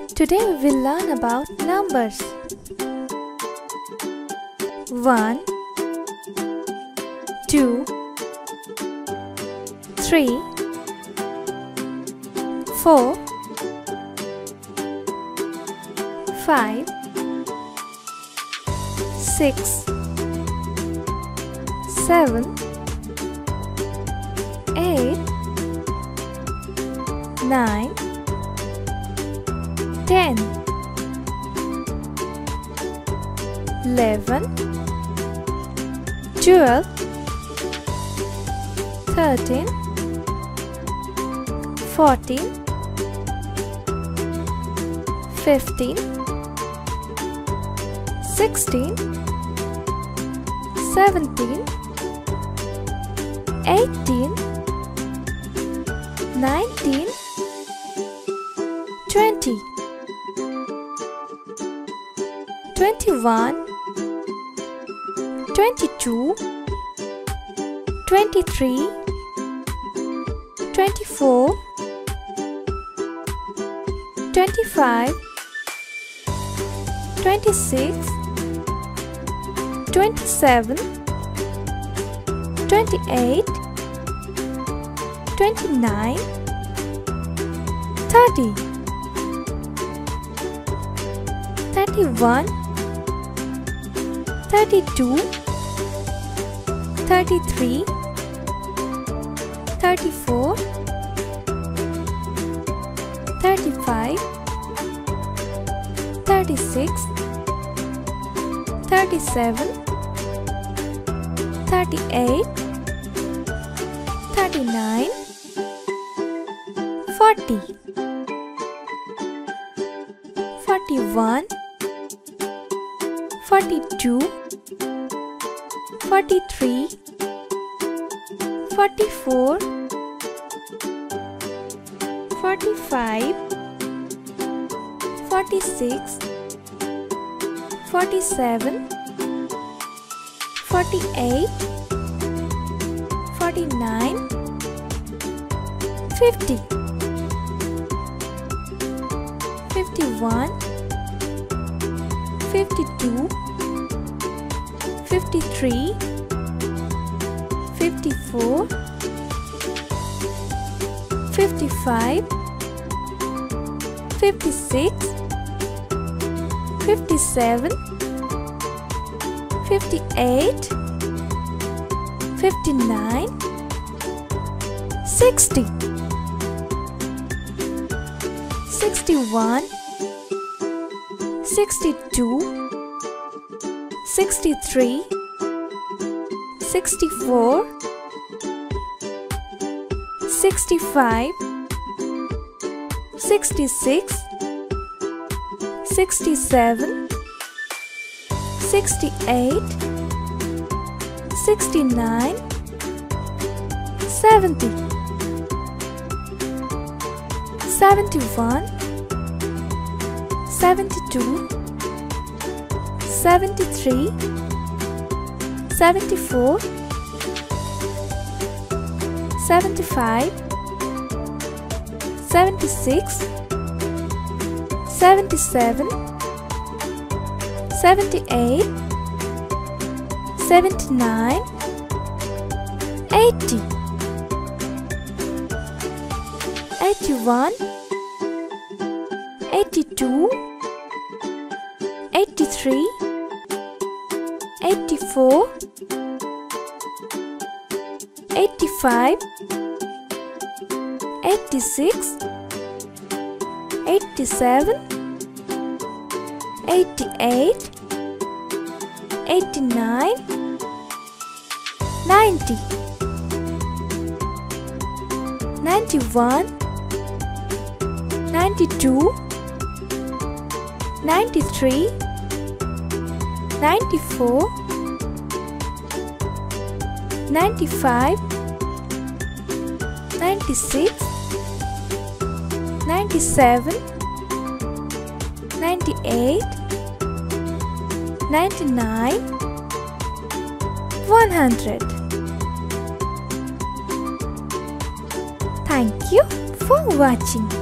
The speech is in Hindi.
Today we will learn about numbers. 1 2 3 4 5 6 7 8 9 10 11 12 13 14 15 16 17 18 19 20 21 22 23 24 25 26 27 28 29 30 31 32 33 34 35 36 37 38 39 40 41 42 43 44 45 46 47 48 49 50 51 52 53 54 55 56 57 58 59 60 61 62 63 64 65 66 67 68 69 70 71 72 73 74 75 76 77 78 79 80 81 82 83 84 85 86 87 88 89 90 91 92 93 94 95 96 97 98 99 100 Thank you for watching.